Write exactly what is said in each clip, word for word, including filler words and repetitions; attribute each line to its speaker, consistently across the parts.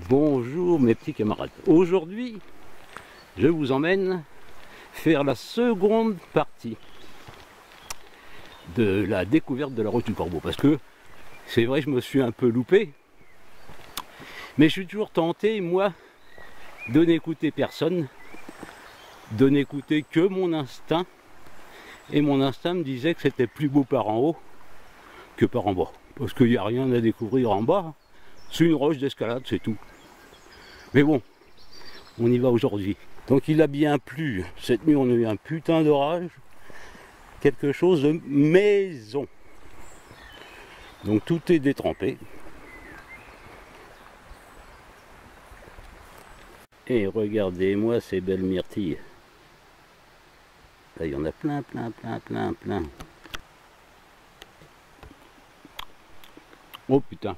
Speaker 1: Bonjour mes petits camarades. Aujourd'hui, je vous emmène faire la seconde partie de la découverte de la roche du Corbeau. Parce que c'est vrai, je me suis un peu loupé. Mais je suis toujours tenté, moi, de n'écouter personne, de n'écouter que mon instinct. Et mon instinct me disait que c'était plus beau par en haut que par en bas. Parce qu'il n'y a rien à découvrir en bas. C'est une roche d'escalade, c'est tout. Mais bon, on y va aujourd'hui. Donc il a bien plu. Cette nuit, on a eu un putain d'orage. Quelque chose de maison. Donc tout est détrempé. Et regardez-moi ces belles myrtilles. Là, il y en a plein, plein, plein, plein, plein. Oh putain.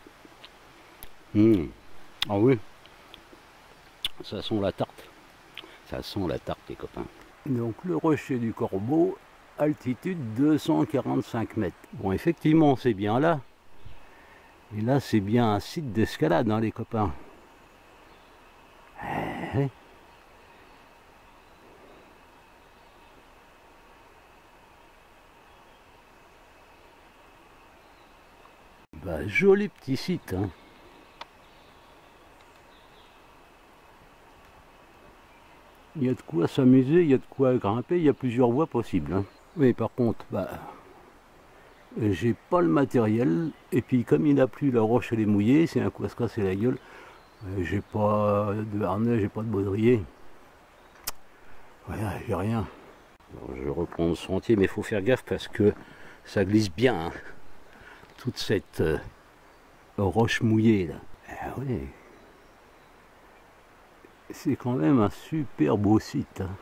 Speaker 1: Mmh. Ah oui. Ça sent la tarte. Ça sent la tarte, les copains. Donc le rocher du Corbeau, altitude deux cent quarante-cinq mètres. Bon, effectivement, c'est bien là. Et là, c'est bien un site d'escalade, hein, les copains. Eh. Bah, joli petit site, hein. Il y a de quoi s'amuser, il y a de quoi grimper, il y a plusieurs voies possibles, hein. Oui, par contre, bah, j'ai pas le matériel, et puis comme il n'a plus, la roche elle est mouillée, c'est un coup à se casser la gueule. J'ai pas de harnais, j'ai pas de baudrier. Voilà, j'ai rien. Alors, je reprends le sentier, mais il faut faire gaffe parce que ça glisse bien, hein. Toute cette euh, roche mouillée là. Ah oui. C'est quand même un super beau site, hein.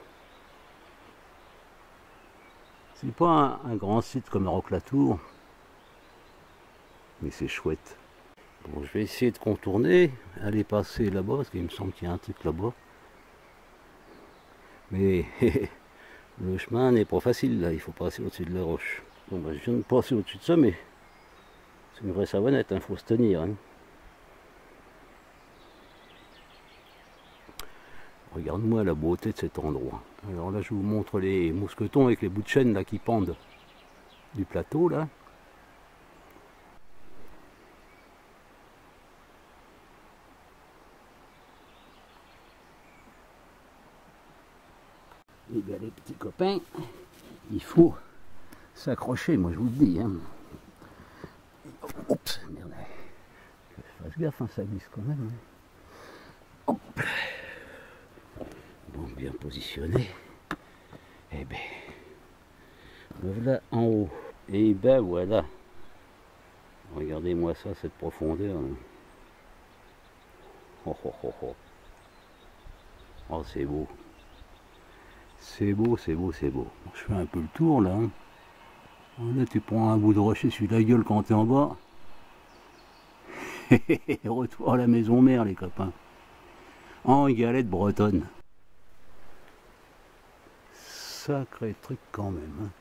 Speaker 1: C'est pas un, un grand site comme Roque-la-Tour, mais c'est chouette. Bon, je vais essayer de contourner, aller passer là-bas, parce qu'il me semble qu'il y a un truc là-bas. Mais le chemin n'est pas facile là, il faut passer au-dessus de la roche. Bon, bah, je viens de passer au-dessus de ça, mais c'est une vraie savonnette, il hein, faut se tenir, hein. Regarde-moi la beauté de cet endroit. Alors là, je vous montre les mousquetons avec les bouts de chaîne là qui pendent du plateau là. Et bien les petits copains, il faut s'accrocher, moi je vous le dis, hein. Oups, merde. Je fasse gaffe, hein, ça glisse quand même, hein. Hop. Bon, bien positionné. Et bien, me voilà en haut. Et ben voilà. Regardez-moi ça, cette profondeur, hein. Oh, oh, oh, oh. Oh, c'est beau. C'est beau, c'est beau, c'est beau. Je fais un peu le tour là, hein. Là, tu prends un bout de rocher sur la gueule quand tu es en bas. Retour à la maison mère, les copains. En galette bretonne. Sacré truc quand même, hein.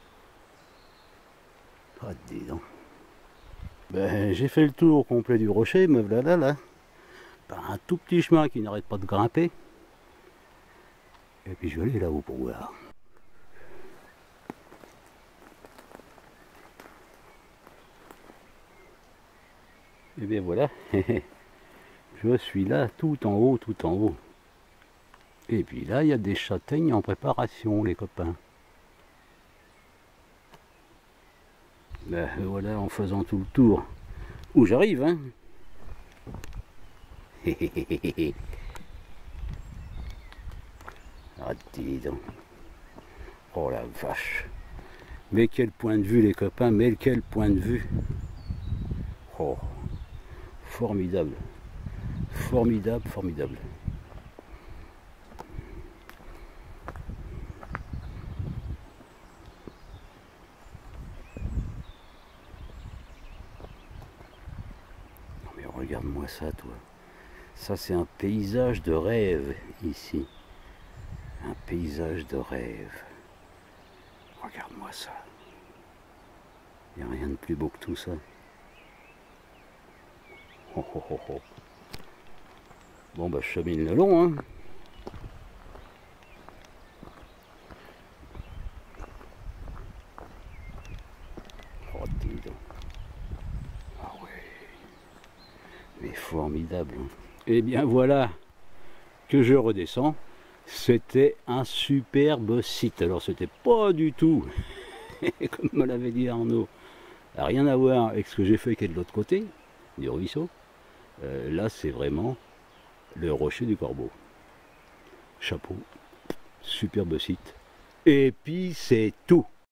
Speaker 1: Ah, dis donc. Ben, j'ai fait le tour complet du rocher, me voilà là, par un tout petit chemin qui n'arrête pas de grimper. Et puis je vais aller là-haut pour voir. Et bien voilà, je suis là tout en haut, tout en haut. Et puis là, il y a des châtaignes en préparation, les copains. Ben voilà, en faisant tout le tour, où j'arrive, hein. Ah, dis donc. Oh la vache. Mais quel point de vue, les copains, mais quel point de vue. Oh, formidable. Formidable, formidable. Non mais regarde-moi ça, toi. Ça, c'est un paysage de rêve, ici. Un paysage de rêve. Regarde-moi ça. Il n'y a rien de plus beau que tout ça. Oh, oh, oh, oh. Bon bah je chemine le long, hein. Oh dis donc. Ah ouais. Mais formidable. Et bien voilà que je redescends. C'était un superbe site. Alors c'était pas du tout, comme me l'avait dit Arnaud, rien à voir avec ce que j'ai fait qui est de l'autre côté du ruisseau. Euh, là c'est vraiment le rocher du Corbeau. Chapeau, superbe site. Et puis c'est tout.